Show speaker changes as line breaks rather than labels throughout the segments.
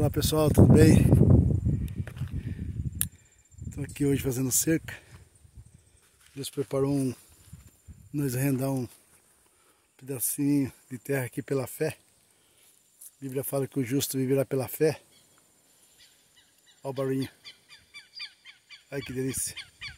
Olá pessoal, tudo bem? Estou aqui hoje fazendo cerca. Deus preparou nós arrendar um pedacinho de terra aqui pela fé. A Bíblia fala que o justo viverá pela fé. Olha o barulhinho. Ai que delícia.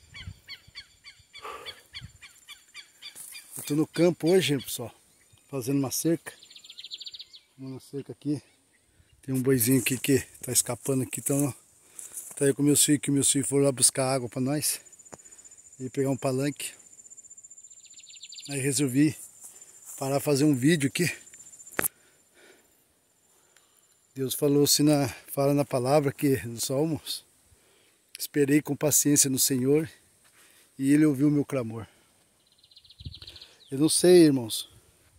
Eu estou no campo hoje, pessoal, fazendo uma cerca. Uma cerca aqui. Tem um boizinho aqui que tá escapando aqui, então tá aí com meus filhos, que meus filhos foram lá buscar água para nós e pegar um palanque. Aí resolvi parar fazer um vídeo aqui. Deus falou assim fala na palavra que dos Salmos: esperei com paciência no Senhor e Ele ouviu o meu clamor. Eu não sei, irmãos,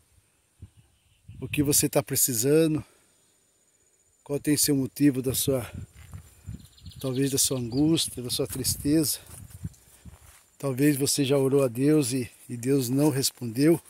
o que você está precisando. Qual tem sido o motivo da sua, talvez da sua angústia, da sua tristeza? Talvez você já orou a Deus e Deus não respondeu.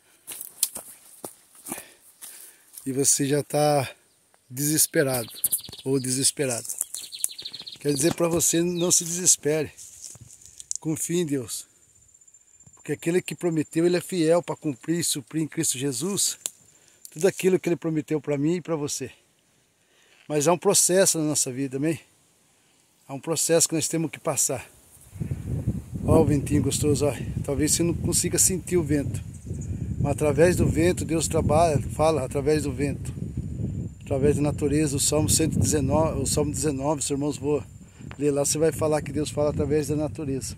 E você já está desesperado ou desesperado. Quer dizer para você, não se desespere. Confie em Deus. Porque aquele que prometeu, Ele é fiel para cumprir e suprir em Cristo Jesus tudo aquilo que Ele prometeu para mim e para você. Mas há um processo na nossa vida, amém? Há um processo que nós temos que passar. Olha o ventinho gostoso, olha. Talvez você não consiga sentir o vento. Mas através do vento, Deus trabalha, fala através do vento. Através da natureza, o Salmo 119, o Salmo 19, seus irmãos vão ler lá, você vai falar que Deus fala através da natureza.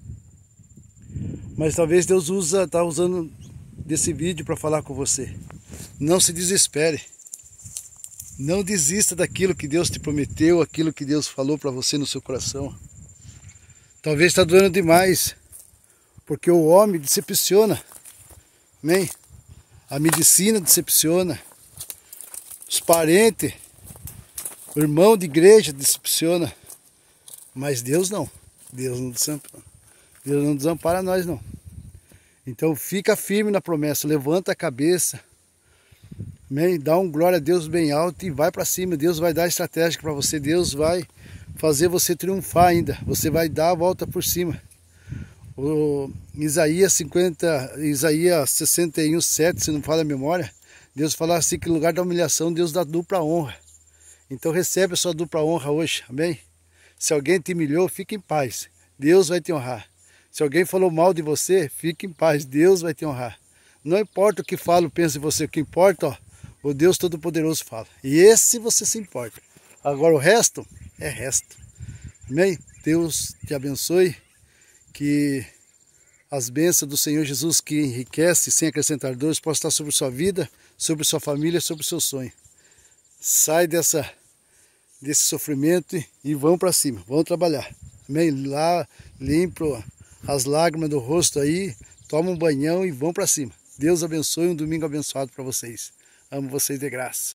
Mas talvez Deus está usando desse vídeo para falar com você. Não se desespere. Não desista daquilo que Deus te prometeu, aquilo que Deus falou para você no seu coração. Talvez está doendo demais, porque o homem decepciona, amém? A medicina decepciona, os parentes, o irmão de igreja decepciona, mas Deus não. Deus não desampara nós não. Então fica firme na promessa, levanta a cabeça. Amém? Dá um glória a Deus bem alto e vai para cima. Deus vai dar estratégia para você. Deus vai fazer você triunfar ainda. Você vai dar a volta por cima. O Isaías 61, 7, se não falha a memória, Deus fala assim que no lugar da humilhação, Deus dá dupla honra. Então recebe a sua dupla honra hoje. Amém? Se alguém te humilhou, fique em paz. Deus vai te honrar. Se alguém falou mal de você, fique em paz. Deus vai te honrar. Não importa o que falo, pensa em você. O que importa, ó, o Deus Todo-Poderoso fala. E esse você se importa. Agora o resto é resto. Amém? Deus te abençoe. Que as bênçãos do Senhor Jesus, que enriquece sem acrescentar dores, possam estar sobre sua vida, sobre sua família, sobre o seu sonho. Sai desse sofrimento e vão para cima. Vão trabalhar. Amém? Lá, limpa as lágrimas do rosto aí. Toma um banhão e vão para cima. Deus abençoe, um domingo abençoado para vocês. Amo vocês de graça.